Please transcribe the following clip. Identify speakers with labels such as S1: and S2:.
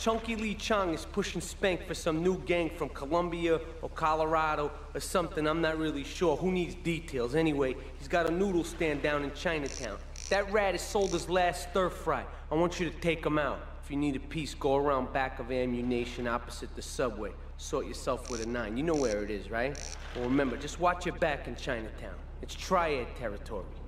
S1: Chunky Lee Chong is pushing Spank for some new gang from Colombia or Colorado or something, I'm not really sure. Who needs details? Anyway, he's got a noodle stand down in Chinatown. That rat has sold his last stir-fry. I want you to take him out. If you need a piece, go around back of Ammunition opposite the subway. Sort yourself with a 9. You know where it is, right? Well, remember, just watch your back in Chinatown. It's triad territory.